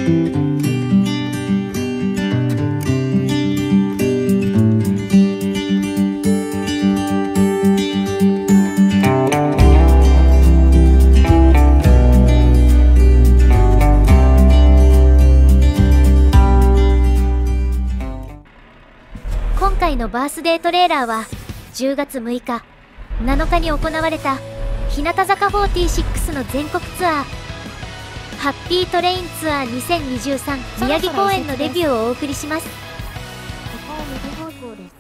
今回のバースデートレーラーは10月6日、7日に行われた日向坂46の全国ツアーハッピートレインツアー2023宮城公演のレビューをお送りします。ここは無放送です。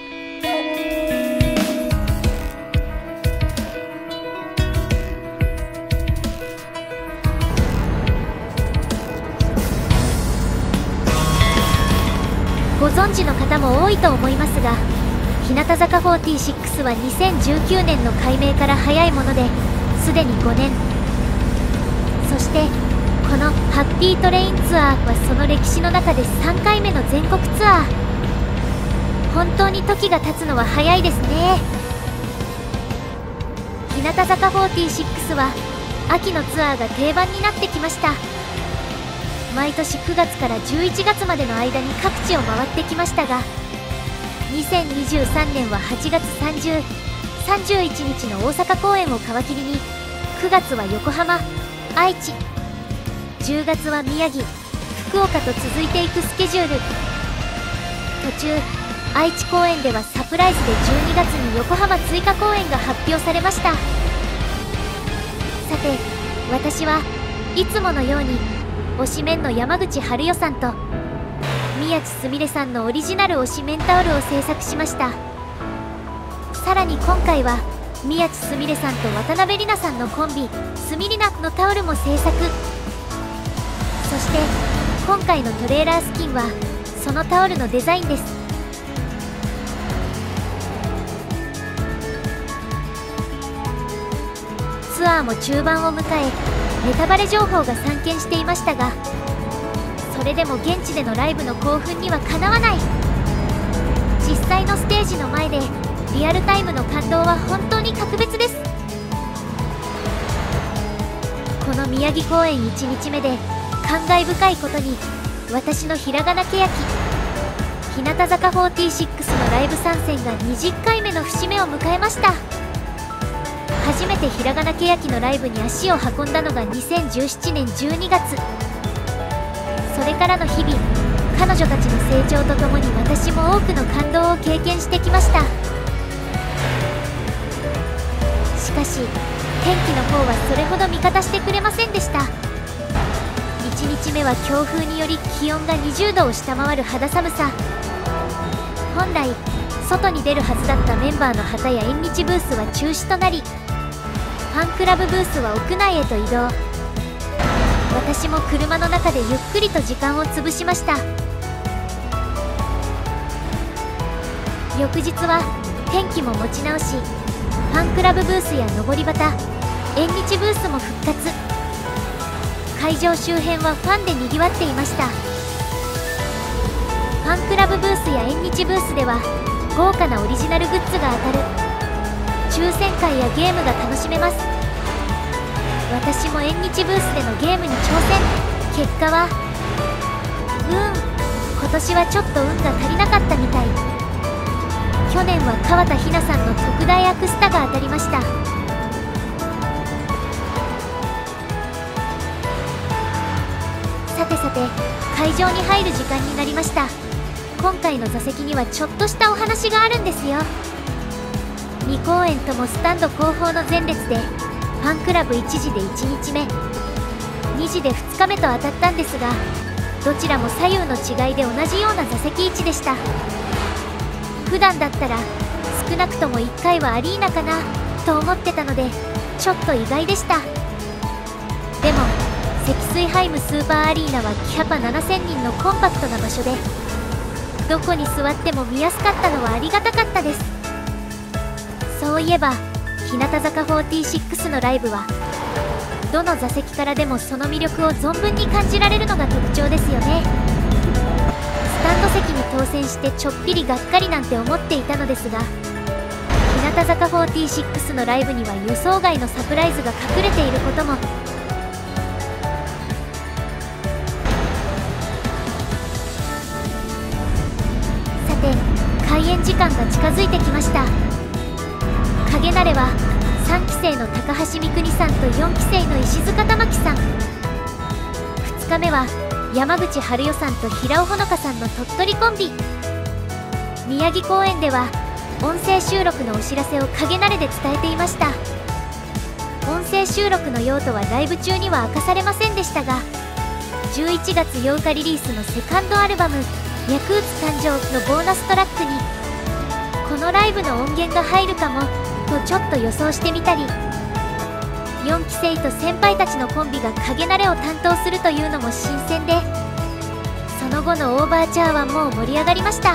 ご存知の方も多いと思いますが、日向坂46は2019年の改名から早いものですでに5年。そしてこのハッピートレインツアーはその歴史の中で3回目の全国ツアー。本当に時が経つのは早いですね。日向坂46は秋のツアーが定番になってきました。毎年9月から11月までの間に各地を回ってきましたが、2023年は8月30、31日の大阪公演を皮切りに9月は横浜、愛知、10月は宮城、福岡と続いていくスケジュール。途中愛知公演ではサプライズで12月に横浜追加公演が発表されました。さて私はいつものように推しメンの山口春代さんと宮地すみれさんのオリジナル推しメンタオルを制作しました。さらに今回は宮地すみれさんと渡辺里奈さんのコンビすみりなのタオルも制作。そして今回のトレーラースキンはそのタオルのデザインです。ツアーも中盤を迎えネタバレ情報が散見していましたが、それでも現地でのライブの興奮にはかなわない。実際のステージの前でリアルタイムの感動は本当に格別です。この宮城公演1日目で感慨深いことに私のひらがなけやき日向坂46のライブ参戦が20回目の節目を迎えました。初めてひらがなけやきのライブに足を運んだのが2017年12月。それからの日々、彼女たちの成長とともに私も多くの感動を経験してきました。しかし天気の方はそれほど味方してくれませんでした。1日目は強風により気温が20度を下回る肌寒さ。本来外に出るはずだったメンバーの旗や縁日ブースは中止となり、ファンクラブブースは屋内へと移動。私も車の中でゆっくりと時間を潰しました。翌日は天気も持ち直し、ファンクラブブースやのぼり旗、縁日ブースも復活。会場周辺はファンでにぎわっていました。ファンクラブブースや縁日ブースでは豪華なオリジナルグッズが当たる抽選会やゲームが楽しめます。私も縁日ブースでのゲームに挑戦。結果は今年はちょっと運が足りなかったみたい。去年は川田ひなさんの特大アクスタが当たりました。さてさて会場に入る時間になりました。今回の座席にはちょっとしたお話があるんですよ。2公演ともスタンド後方の前列でファンクラブ1時で1日目、2時で2日目と当たったんですが、どちらも左右の違いで同じような座席位置でした。普段だったら少なくとも1回はアリーナかなと思ってたのでちょっと意外でした。でも積水ハイムスーパーアリーナはキャパ7000人のコンパクトな場所で、どこに座っても見やすかったのはありがたかったです。そういえば日向坂46のライブはどの座席からでもその魅力を存分に感じられるのが特徴ですよね。スタンド席に当選してちょっぴりがっかりなんて思っていたのですが、日向坂46のライブには予想外のサプライズが隠れていることも。 演時間が近づいてきました。影慣れは3期生の高橋みくにさんと4期生の石塚玉樹さん、2日目は山口春代さんと平尾ほのかさんの鳥取コンビ。宮城公演では音声収録のお知らせを影慣れで伝えていました。音声収録の用途はライブ中には明かされませんでしたが、11月8日リリースのセカンドアルバム「脈打つ誕生」のボーナストラックにこのライブの音源が入るかもとちょっと予想してみたり、4期生と先輩たちのコンビが影慣れを担当するというのも新鮮で、その後のオーバーチャーはもう盛り上がりました。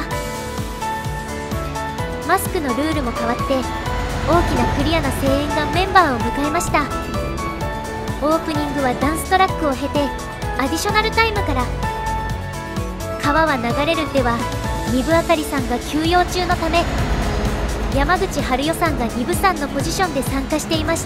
マスクのルールも変わって大きなクリアな声援がメンバーを迎えました。オープニングはダンストラックを経てアディショナルタイムから「川は流れる」では丹生あかりさんが休養中のため山口春代さんが丹生さんのポジションで参加していました。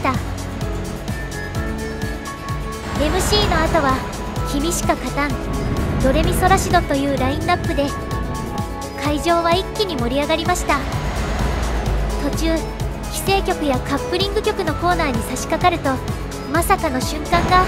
MC の後は「君しか勝たん」「ドレミソラシド」というラインナップで会場は一気に盛り上がりました。途中規制曲やカップリング曲のコーナーに差し掛かるとまさかの瞬間が。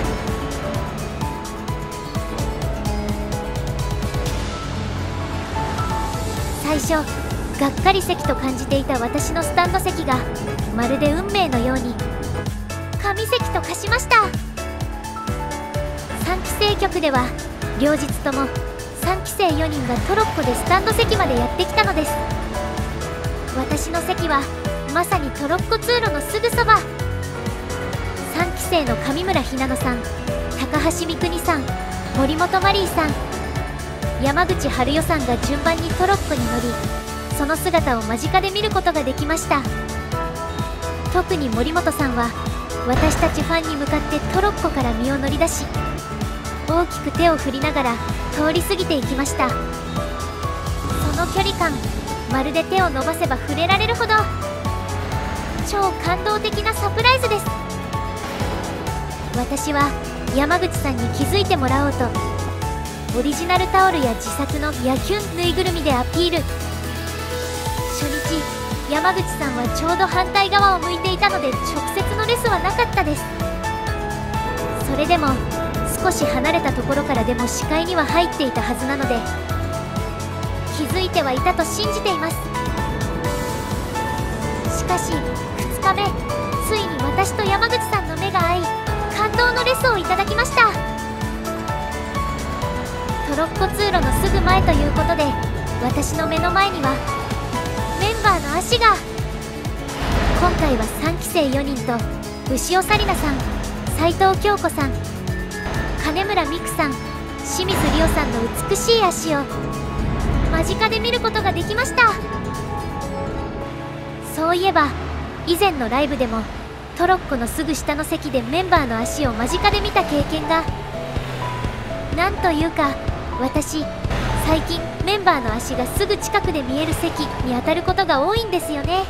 最初がっかり席と感じていた私のスタンド席がまるで運命のように神席と化しました。3期生曲では両日とも3期生4人がトロッコでスタンド席までやってきたのです。私の席はまさにトロッコ通路のすぐそば。3期生の上村ひなのさん、高橋みくにさん、森本マリーさん、山口春代さんが順番にトロッコに乗り、その姿を間近で見ることができました。特に森本さんは私たちファンに向かってトロッコから身を乗り出し、大きく手を振りながら通り過ぎていきました。その距離感、まるで手を伸ばせば触れられるほど超感動的なサプライズです。私は山口さんに気づいてもらおうとオリジナルタオルや自作の野球ぬいぐるみでアピール。初日山口さんはちょうど反対側を向いていたので直接のレスはなかったです。それでも少し離れたところからでも視界には入っていたはずなので気づいてはいたと信じています。しかし2日目、ついに私と山口さんの目が合い感動のレスをいただきました。トロッコ通路のすぐ前ということで私の目の前にはメンバーの足が。今回は3期生4人と牛尾紗理奈さん、斉藤京子さん、金村美久さん、清水理央さんの美しい足を間近で見ることができました。そういえば以前のライブでもトロッコのすぐ下の席でメンバーの足を間近で見た経験が。なんというか私最近メンバーの足がすぐ近くで見える席に当たることが多いんですよね。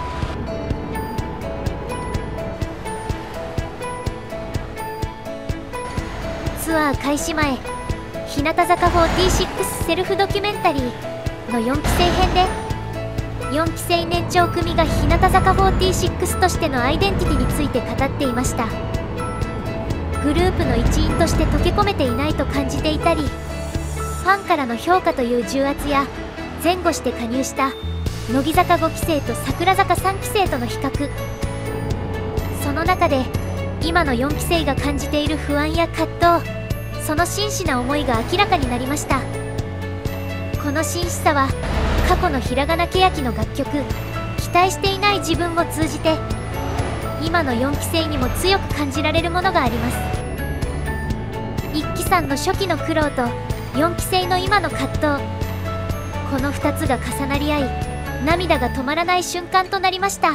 ツアー開始前、日向坂46セルフドキュメンタリーの4期生編で4期生年長組が日向坂46としてのアイデンティティについて語っていました。グループの一員として溶け込めていないと感じていたり、ファンからの評価という重圧や前後して加入した乃木坂5期生と櫻坂3期生との比較、その中で今の4期生が感じている不安や葛藤、その真摯な思いが明らかになりました。この真摯さは過去のひらがなけやきの楽曲「期待していない自分」を通じて今の4期生にも強く感じられるものがあります。1期さんの初期の苦労と4期生の今の葛藤、この2つが重なり合い涙が止まらない瞬間となりました。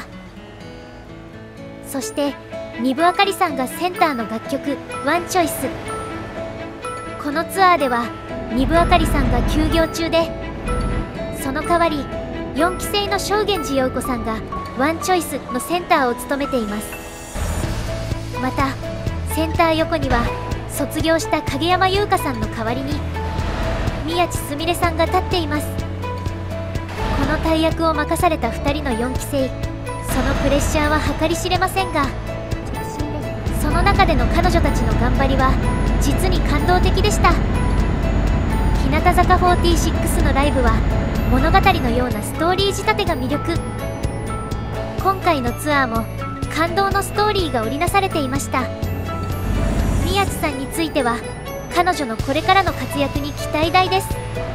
そして丹生あかりさんがセンターの楽曲「ワンチョイス」、このツアーでは丹生あかりさんが休業中で、その代わり4期生の正源寺陽子さんが「ワンチョイス」のセンターを務めています。またセンター横には卒業した影山優佳さんの代わりに宮地すみれさんが立っています。 この大役を任された2人の4期生、そのプレッシャーは計り知れませんが、その中での彼女たちの頑張りは実に感動的でした。日向坂46のライブは物語のようなストーリー仕立てが魅力。今回のツアーも感動のストーリーが織りなされていました。宮地さんについては彼女のこれからの活躍に期待大です。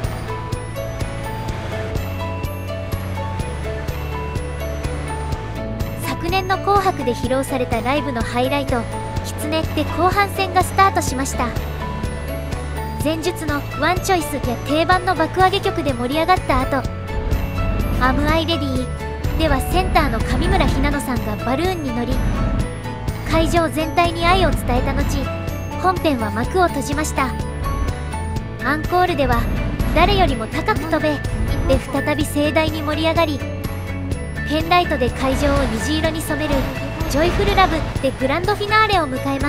昨年の紅白で披露されたライブのハイライト「狐」で後半戦がスタートしました。前述のワンチョイスや定番の爆上げ曲で盛り上がった後、「Am I Ready?」ではセンターの上村ひなのさんがバルーンに乗り会場全体に愛を伝えた後、本編は幕を閉じました。アンコールでは「誰よりも高く飛べ」で再び盛大に盛り上がり、ペンライトで会場を虹色に染める「ジョイフルラブ」でグランドフィナーレを迎えます。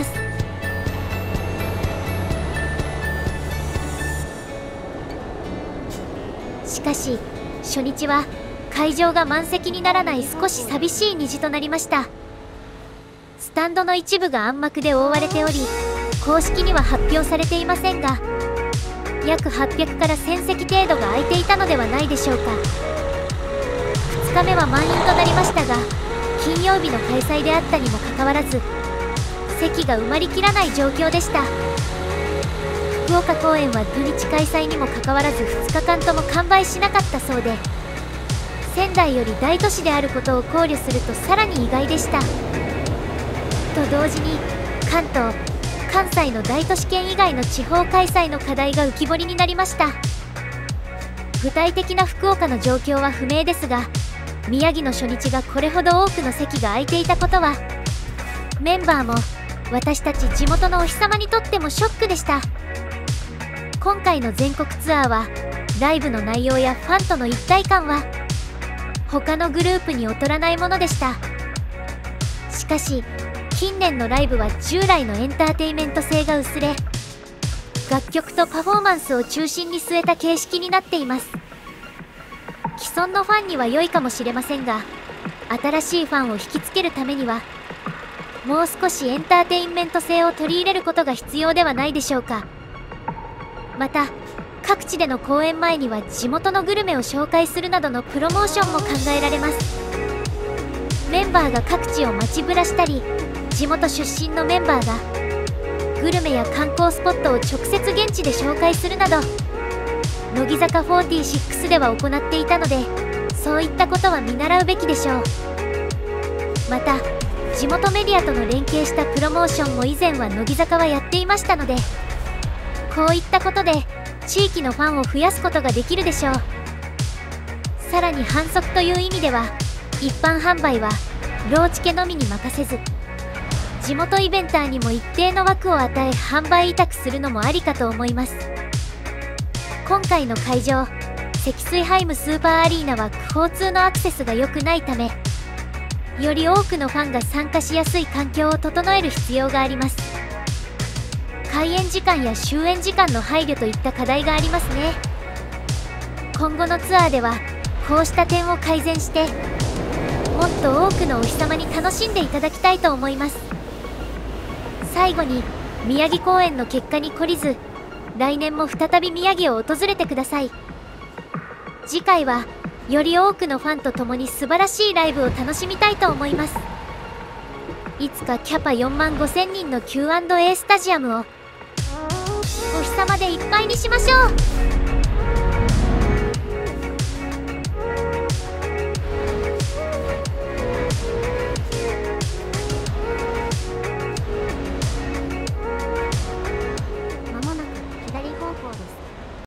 しかし初日は会場が満席にならない少し寂しい虹となりました。スタンドの一部が暗幕で覆われており、公式には発表されていませんが、約800から1000席程度が空いていたのではないでしょうか。2日目は満員となりましたが、金曜日の開催であったにもかかわらず席が埋まりきらない状況でした。福岡公演は土日開催にもかかわらず2日間とも完売しなかったそうで、仙台より大都市であることを考慮するとさらに意外でした。と同時に関東・関西の大都市圏以外の地方開催の課題が浮き彫りになりました。具体的な福岡の状況は不明ですが、宮城の初日がこれほど多くの席が空いていたことはメンバーも私たち地元のお日様にとってもショックでした。今回の全国ツアーはライブの内容やファンとの一体感は他のグループに劣らないものでした。しかし近年のライブは従来のエンターテイメント性が薄れ、楽曲とパフォーマンスを中心に据えた形式になっています。既存のファンには良いかもしれませんが、新しいファンを引きつけるためにはもう少しエンターテインメント性を取り入れることが必要ではないでしょうか。また各地での公演前には地元のグルメを紹介するなどのプロモーションも考えられます。メンバーが各地を街ぶらしたり、地元出身のメンバーがグルメや観光スポットを直接現地で紹介するなど乃木坂46では行っていたので、そういったことは見習うべきでしょう。また地元メディアとの連携したプロモーションも以前は乃木坂はやっていましたので、こういったことで地域のファンを増やすことができるでしょう。さらに反則という意味では、一般販売はローチケのみに任せず地元イベンターにも一定の枠を与え販売委託するのもありかと思います。今回の会場積水ハイムスーパーアリーナは交通のアクセスが良くないため、より多くのファンが参加しやすい環境を整える必要があります。開演時間や終演時間の配慮といった課題がありますね。今後のツアーではこうした点を改善してもっと多くのお日様に楽しんでいただきたいと思います。最後に宮城公演の結果に懲りず、来年も再び宮城を訪れてください。次回はより多くのファンと共に素晴らしいライブを楽しみたいと思います。いつかキャパ4万5000人の Q&A スタジアムをお日様でいっぱいにしましょう。